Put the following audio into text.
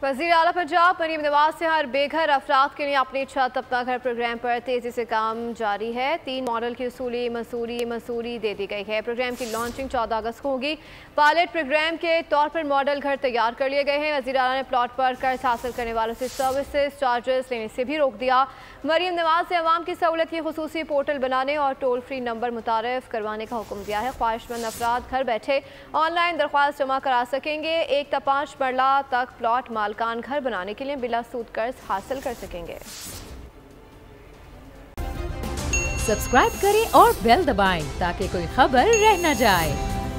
वज़ीर आला पंजाब मरीम नवाज से हर बेघर अफराद के लिए अपनी छत अपना घर प्रोग्राम पर तेज़ी से काम जारी है। 3 मॉडल की उसूली मंसूरी दे दी गई है। प्रोग्राम की लॉन्चिंग 14 अगस्त को होगी। पायलट प्रोग्राम के तौर पर मॉडल घर तैयार कर लिए गए हैं। वज़ीर आला ने प्लॉट पर कर्ज हासिल करने वालों से सर्विसेज चार्जेस लेने से भी रोक दिया। मरीम नवाज ने अवाम की सहूलत के खुसूसी पोर्टल बनाने और टोल फ्री नंबर मुतारफ करवाने का हुक्म दिया है। ख्वाहिशमंद अफराद घर बैठे ऑनलाइन दरख्वास्त जमा करा सकेंगे। 1 ta 5 मरला तक प्लॉट मालकान घर बनाने के लिए बिला सूद कर्ज हासिल कर सकेंगे। सब्सक्राइब करें और बेल दबाएं ताकि कोई खबर रह न जाए।